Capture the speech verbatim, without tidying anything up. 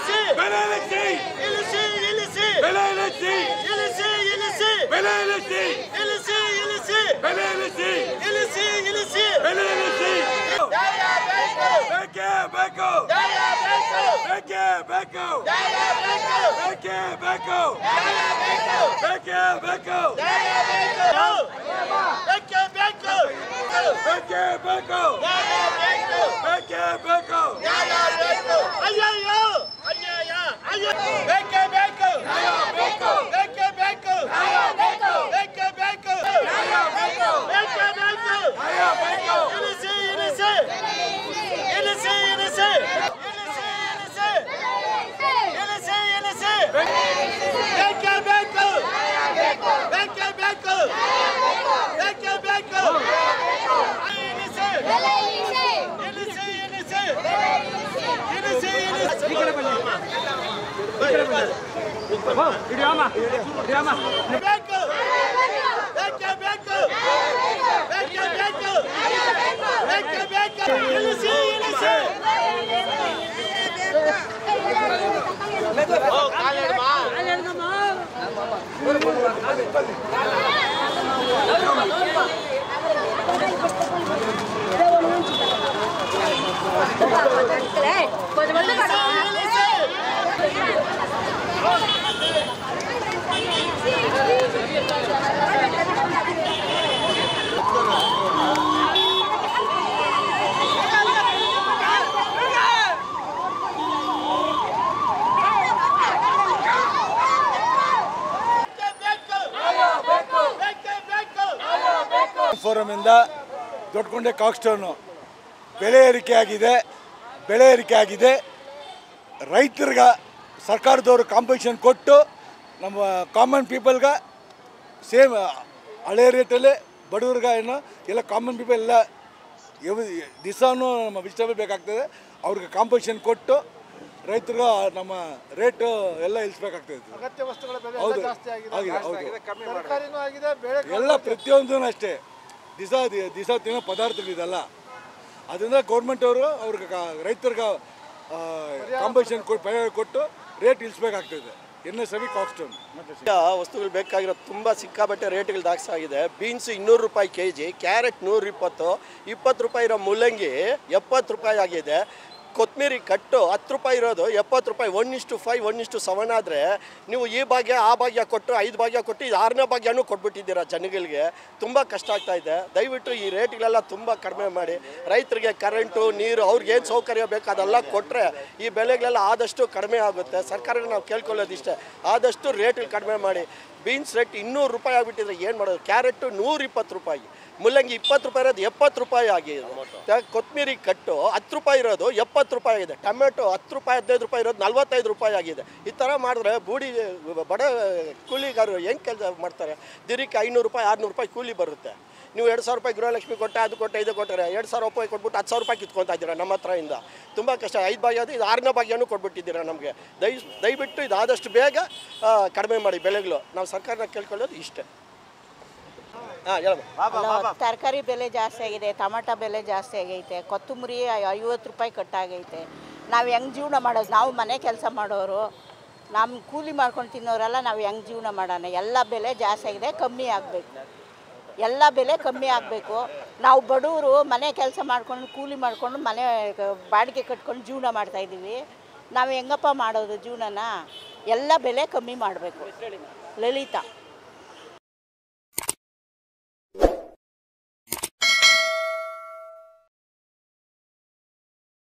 ಬೆಲೆ ಇಳಿಸಿ ಇಳಿಸಿ ಇಳಿಸಿ ಬೆಲೆ ಇಳಿಸಿ ಇಳಿಸಿ ಇಳಿಸಿ ಬೆಲೆ ಇಳಿಸಿ ಇಳಿಸಿ ಇಳಿಸಿ ಬೆಲೆ ಇಳಿಸಿ ಇಳಿಸಿ ಇಳಿಸಿ ಬೆಲೆ ಇಳಿಸಿ ಬೇಕೇ ಬೇಕು ಬೇಕೇ ಬೇಕು ಬೇಕೇ ಬೇಕು ಬೇಕೇ ಬೇಕು ಬೇಕೇ ಬೇಕು ಬೇಕೇ ಬೇಕು ಬೇಕೇ ಬೇಕು ಅಯ್ಯಯ್ಯೋ ಅನ್ಯಾಯ ಅಯ್ಯೋ ಬೇಕೇ ಬೇಕು ಬೇಕೇ ಬೇಕು ಬೇಕೇ ಬೇಕು ಬೇಕೇ ಬೇಕು ಇಳಿಸಿ ಇಳಿಸಿ ಇಳಿಸಿ ಇಳಿಸಿ ಇಳಿಸಿ ಇಳಿಸಿ ಇಳಿಸಿ ಬೇಕೇ ಬೇಕು ಬೇಕೇ ಬೇಕು ಬೇಕೇ ಬೇಕು ಇಳಿಸಿ ಇಳಿಸಿ ಇಳಿಸಿ ಇಳಿಸಿ ಇಳಿಸಿ ಹಿಡಿಯಮ್ಮ ಹಿಡಿಯಮ್ಮ ಬೇಕು ಬೇಕೇ ಬೇಕು ಬೇಕೇ ಬೇಕು ಬೇಕೇ ಬೇಕು ಇಳಿಸಿ ಇಳಿಸಿ ಓ ಕಾಲೇಮ್ಮ ಕಾಲೇಮ್ಮ ಫೋರಮ್ ಇಂದ ದೊಡ್ಡಕೊಂಡೆ ಕಾಕ್ಸ್ಟೋನು ಬೆಲೆ ಏರಿಕೆ ಆಗಿದೆ ಬೆಲೆ ಏರಿಕೆ ಆಗಿದೆ ರೈತರಿಗೆ ಸರ್ಕಾರದವರು ಕಾಂಪನ್ಸೇಷನ್ ಕೊಟ್ಟು ನಮ್ಮ ಕಾಮನ್ ಪೀಪಲ್ಗೆ ಸೇಮ್ ಹಳೆ ರೇಟಲ್ಲೇ ಬಡವ್ರಿಗೆ ಏನು ಎಲ್ಲ ಕಾಮನ್ ಪೀಪಲ್ ಎಲ್ಲ ದಿವಸನೂ ನಮ್ಮ ವೆಜಿಟೇಬಲ್ ಬೇಕಾಗ್ತದೆ ಅವ್ರಿಗೆ ಕಾಂಪನ್ಸೇಷನ್ ಕೊಟ್ಟು ರೈತರಿಗೆ ನಮ್ಮ ರೇಟು ಎಲ್ಲ ಇಳಿಸ್ಬೇಕಾಗ್ತದೆ. ಅಗತ್ಯ ವಸ್ತುಗಳ ಬೆಲೆ ಹೌದು ಜಾಸ್ತಿ ಆಗಿದೆ ಆಗಿದೆ ಹೌದು ತರಕಾರಿನೂ ಆಗಿದೆ ಬೇಳೆ ಎಲ್ಲ ಪ್ರತಿಯೊಂದೂ ಅಷ್ಟೇ ದಿವಸ ದಿವಸ ತಿನ್ನೋ ಪದಾರ್ಥಗಳಿದೆಲ್ಲ ಅದರಿಂದ ಗೌರ್ಮೆಂಟ್ ಅವರು ಅವ್ರಿಗೆ ರೈತರಿಗೆ ಕಾಂಪನ್ಸೇಷನ್ ಕೊಟ್ಟು ಕೊಟ್ಟು ರೇಟ್ ಇಳಿಸ್ಬೇಕಾಗ್ತದೆ. ಎನ್ ಎಸ್ ಅವಿ ಕಾಕ್ಸ್ಟೋನ್ ವಸ್ತುಗಳು ಬೇಕಾಗಿರೋದು ತುಂಬ ಸಿಕ್ಕಾಬಟ್ಟೆ ರೇಟ್ಗಳು ಜಾಸ್ತಿ ಆಗಿದೆ. ಬೀನ್ಸ್ ಇನ್ನೂರು ರೂಪಾಯಿ ಕೆ ಜಿ, ಕ್ಯಾರೆಟ್ ನೂರ ಇಪ್ಪತ್ತು ಇಪ್ಪತ್ತು ರೂಪಾಯಿ ಇರೋ ಮುಲ್ಲಂಗಿ ಎಪ್ಪತ್ತು ರೂಪಾಯಿ ಆಗಿದೆ. ಕೊತ್ತಂಬರಿ ಕಟ್ಟು ಹತ್ತು ರೂಪಾಯಿ ಇರೋದು ಎಪ್ಪತ್ತು ರೂಪಾಯಿ. ಒನ್ ಇಷ್ಟು ಫೈವ್ ಒನ್ ಇಷ್ಟು ಸೆವೆನ್ ಆದರೆ ನೀವು ಈ ಭಾಗ್ಯ ಆ ಭಾಗ್ಯ ಕೊಟ್ಟು ಐದು ಭಾಗ್ಯ ಕೊಟ್ಟು ಇದು ಆರನೇ ಭಾಗ್ಯನೂ ಕೊಟ್ಬಿಟ್ಟಿದ್ದೀರಾ ಜನಗಳಿಗೆ. ತುಂಬ ಕಷ್ಟ ಆಗ್ತಾಯಿದೆ. ದಯವಿಟ್ಟು ಈ ರೇಟ್ಗಳೆಲ್ಲ ತುಂಬ ಕಡಿಮೆ ಮಾಡಿ ರೈತರಿಗೆ ಕರೆಂಟು ನೀರು ಅವ್ರಿಗೆ ಏನು ಸೌಕರ್ಯ ಬೇಕು ಅದೆಲ್ಲ ಕೊಟ್ಟರೆ ಈ ಬೆಲೆಗಳೆಲ್ಲ ಆದಷ್ಟು ಕಡಿಮೆ ಆಗುತ್ತೆ. ಸರ್ಕಾರಕ್ಕೆ ನಾವು ಕೇಳ್ಕೊಳ್ಳೋದಿಷ್ಟೇ, ಆದಷ್ಟು ರೇಟ್ಗಳು ಕಡಿಮೆ ಮಾಡಿ. ಬೀನ್ಸ್ ರೇಟ್ ಇನ್ನೂರು ರೂಪಾಯಿ ಆಗಿಬಿಟ್ಟಿದ್ರೆ ಏನು ಮಾಡೋದು? ಕ್ಯಾರೆಟು ನೂರ ಇಪ್ಪತ್ತು ರೂಪಾಯಿ, ಮುಲ್ಲಂಗಿ ಇಪ್ಪತ್ತು ರೂಪಾಯಿ ಇರೋದು ಎಪ್ಪತ್ತು ರೂಪಾಯಿ ಆಗಿದೆ. ಕೊತ್ತಂಬರಿ ಕಟ್ಟು ಹತ್ತು ರೂಪಾಯಿ ಇರೋದು ಎಪ್ಪತ್ತು ರೂಪಾಯಿ ಆಗಿದೆ. ಟೊಮೆಟೊ ಹತ್ತು ರೂಪಾಯಿ ಹದಿನೈದು ರೂಪಾಯಿ ಇರೋದು ನಲ್ವತ್ತೈದು ರೂಪಾಯಿ ಆಗಿದೆ. ಈ ಥರ ಮಾಡಿದ್ರೆ ಬೂಡಿ ಬಡ ಕೂಲಿಗಾರರು ಹೆಂಗೆ ಕೆಲಸ ಮಾಡ್ತಾರೆ? ದಿನಕ್ಕೆ ಐನೂರು ರೂಪಾಯಿ ಆರುನೂರು ರೂಪಾಯಿ ಕೂಲಿ ಬರುತ್ತೆ. ನೀವು ಎರಡು ಸಾವಿರ ರೂಪಾಯಿ ಗೃಹಲಕ್ಷ್ಮಿ ಕೊಟ್ಟೆ, ಅದು ಕೊಟ್ಟೆ, ಇದು ಕೊಟ್ಟರೆ ಎರಡು ಸಾವಿರ ರೂಪಾಯಿ ಕೊಟ್ಬಿಟ್ಟು ಹತ್ತು ಸಾವಿರ ರೂಪಾಯಿ ಕಿತ್ಕೊತಾ ಇದ್ದೀರಾ ನಮ್ಮ ಹತ್ರ ಇಂದ. ತುಂಬ ಕಷ್ಟ. ಐದು ಭಾಗ್ಯ ಅದು ಇದು ಆರನೇ ಭಾಗ್ಯನೂ ಕೊಟ್ಬಿಟ್ಟಿದ್ದೀರಾ ನಮಗೆ. ದಯ ದಯವಿಟ್ಟು ಇದು ಆದಷ್ಟು ಬೇಗ ಕಡಿಮೆ ಮಾಡಿ ಬೆಲೆಗಳು. ನಾವು ಸರ್ಕಾರನ ಕೇಳ್ಕೊಳ್ಳೋದು ಇಷ್ಟೇ. ಹಾಂ ಹೇಳಮ್ಮ. ತರಕಾರಿ ಬೆಲೆ ಜಾಸ್ತಿ ಆಗಿದೆ, ಟೊಮಾಟೊ ಬೆಲೆ ಜಾಸ್ತಿ ಆಗೈತೆ, ಕೊತ್ತಂಬರಿ ಐವತ್ತು ರೂಪಾಯಿ ಕಟ್ಟಾಗೈತೆ. ನಾವು ಹೆಂಗೆ ಜೀವನ ಮಾಡೋದು? ನಾವು ಮನೆ ಕೆಲಸ ಮಾಡೋರು, ನಮ್ಮ ಕೂಲಿ ಮಾಡ್ಕೊಂಡು ತಿನ್ನೋರೆಲ್ಲ ನಾವು ಹೆಂಗೆ ಜೀವನ ಮಾಡೋಣ? ಎಲ್ಲ ಬೆಲೆ ಜಾಸ್ತಿ ಆಗಿದೆ, ಕಮ್ಮಿ ಆಗಬೇಕು. ಎಲ್ಲ ಬೆಲೆ ಕಮ್ಮಿ ಆಗಬೇಕು. ನಾವು ಬಡವರು ಮನೆ ಕೆಲಸ ಮಾಡ್ಕೊಂಡು ಕೂಲಿ ಮಾಡಿಕೊಂಡು ಮನೆ ಬಾಡಿಗೆ ಕಟ್ಕೊಂಡು ಜೀವನ ಮಾಡ್ತಾಯಿದ್ದೀವಿ. ನಾವು ಹೆಂಗಪ್ಪ ಮಾಡೋದು ಜೀವನನ? ಎಲ್ಲ ಬೆಲೆ ಕಮ್ಮಿ ಮಾಡಬೇಕು. ಲಲಿತಾ.